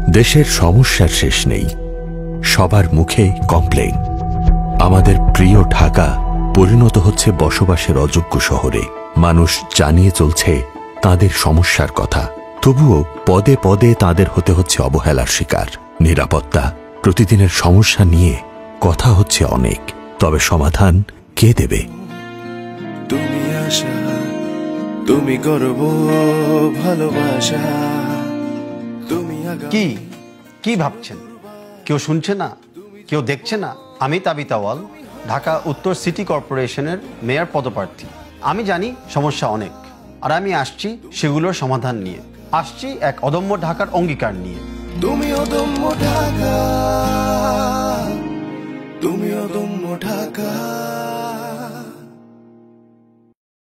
দেশের সমস্যার শেষ নেই, সবার মুখে কমপ্লেইন। আমাদের প্রিয় ঢাকা পরিণত হচ্ছে বসবাসের অযোগ্য শহরে। মানুষ জানিয়ে চলছে তাদের সমস্যার কথা, তবুও পদে পদে তাদের হতে হচ্ছে অবহেলার শিকার। নিরাপত্তা, প্রতিদিনের সমস্যা নিয়ে কথা হচ্ছে অনেক, তবে সমাধান কে দেবে? তুমি আশা, তুমি গর্ব, ভালোবাসা, তুমি কি কি ভাবছেন? কেউ শুনছে না, কেউ দেখছে না? আমি তাবিত আউয়াল, ঢাকা উত্তর সিটি কর্পোরেশনের মেয়র পদপ্রার্থী। আমি জানি সমস্যা অনেক, আর আমি আসছি সেগুলোর সমাধান নিয়ে। আসছি এক অদম্য ঢাকার অঙ্গীকার নিয়ে। তুমি অদম্য ঢাকা, তুমি অদম্য ঢাকা।